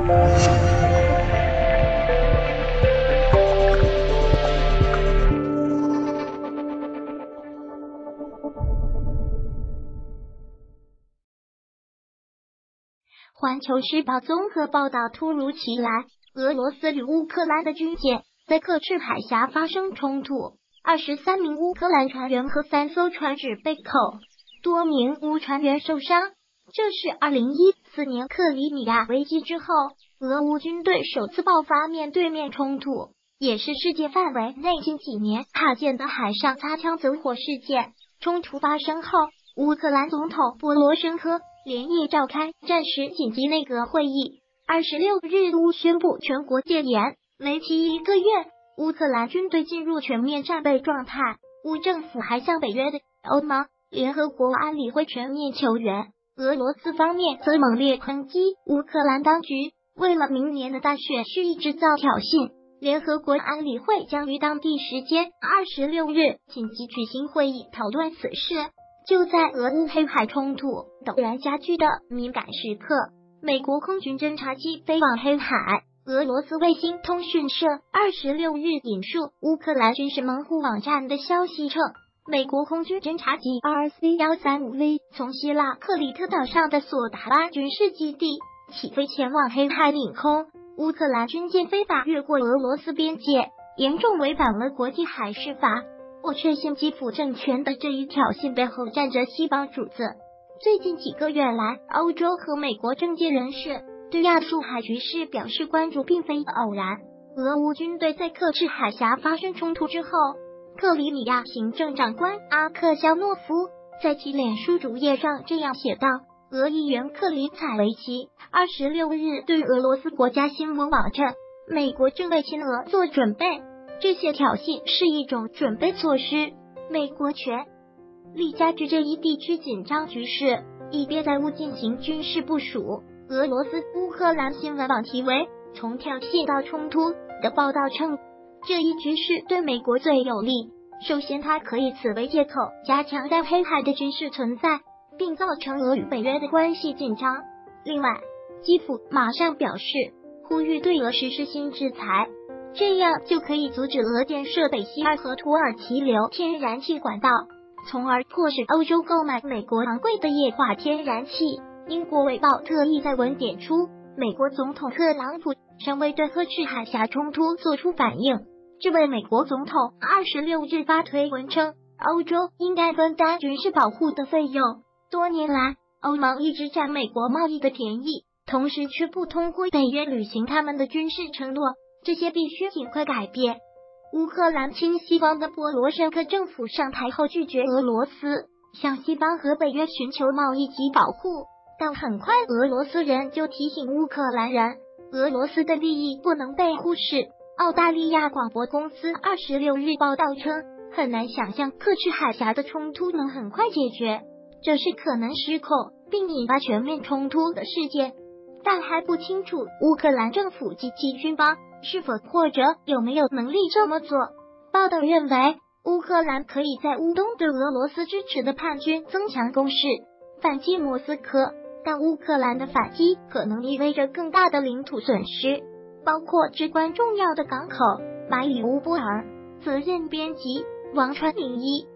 环球时报综合报道，突如其来，俄罗斯与乌克兰的军舰在刻赤海峡发生冲突，23名乌克兰船员和3艘船只被扣，多名乌船员受伤。这是2014年克里米亚危机之后，俄乌军队首次爆发面对面冲突，也是世界范围内近几年罕见的海上擦枪走火事件。冲突发生后，乌克兰总统波罗申科连夜召开战时紧急内阁会议，26日乌宣布全国戒严，为期1个月。乌克兰军队进入全面战备状态，乌政府还向北约的欧盟、联合国安理会全面求援。俄罗斯方面则猛烈抨击乌克兰当局为了明年的大选蓄意制造挑衅。联合国安理会将于当地时间26日紧急举行会议讨论此事。就在俄乌黑海冲突陡然加剧的敏感时刻，美国空军侦察机飞往黑海。俄罗斯卫星通讯社26日引述乌克兰军事门户网站的消息称，美国空军侦察机 RC-135V 从希腊克里特岛上的索达拉军事基地起飞前往黑海领空。乌克兰军舰非法越过俄罗斯边界，严重违反了国际海事法。我确信基辅政权的这一挑衅背后站着西方主子。最近几个月来，欧洲和美国政界人士对亚速海局势表示关注，并非偶然。俄乌军队在刻赤海峡发生冲突之后，克里米亚行政长官阿克肖诺夫在其脸书主页上这样写道：俄议员克里采维奇26日对俄罗斯国家新闻网称，美国正为亲俄做准备，这些挑衅是一种准备措施，美国全力加剧这一地区紧张局势，以便在乌进行军事部署。俄罗斯乌克兰新闻网题为从挑衅到冲突的报道称，这一局势对美国最有利。首先，它可以此为借口加强在黑海的军事存在，并造成俄与北约的关系紧张。另外，基辅马上表示呼吁对俄实施新制裁，这样就可以阻止俄建设北溪二和土耳其流天然气管道，从而迫使欧洲购买美国昂贵的液化天然气。英国卫报特意在文点出，美国总统特朗普尚未对刻赤海峡冲突做出反应。这位美国总统26日发推文称，欧洲应该分担军事保护的费用。多年来，欧盟一直占美国贸易的便宜，同时却不通过北约履行他们的军事承诺，这些必须尽快改变。乌克兰亲西方的波罗申科政府上台后拒绝俄罗斯向西方和北约寻求贸易及保护，但很快俄罗斯人就提醒乌克兰人，俄罗斯的利益不能被忽视。澳大利亚广播公司26日报道称，很难想象刻赤海峡的冲突能很快解决，这是可能失控并引发全面冲突的事件，但还不清楚乌克兰政府及其军方是否或者有没有能力这么做。报道认为，乌克兰可以在乌东对俄罗斯支持的叛军增强攻势，反击莫斯科，但乌克兰的反击可能意味着更大的领土损失，包括至关重要的港口马里乌波尔。责任编辑王传01